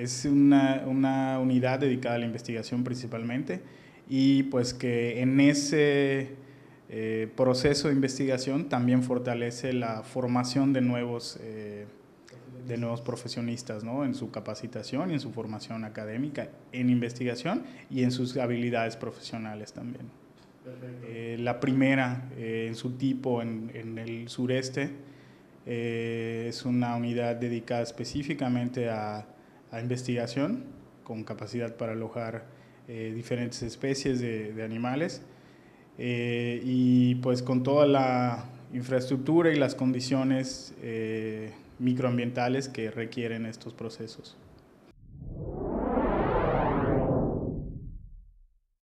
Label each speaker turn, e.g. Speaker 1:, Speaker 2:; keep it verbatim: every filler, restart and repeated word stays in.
Speaker 1: es una, una unidad dedicada a la investigación principalmente, y pues que en ese eh, proceso de investigación también fortalece la formación de nuevos, eh, de nuevos profesionistas, ¿no? En su capacitación y en su formación académica, en investigación y en sus habilidades profesionales también. Eh, la primera eh, en su tipo en, en el sureste eh, es una unidad dedicada específicamente a, a investigación, con capacidad para alojar eh, diferentes especies de, de animales eh, y pues con toda la infraestructura y las condiciones eh, microambientales que requieren estos procesos.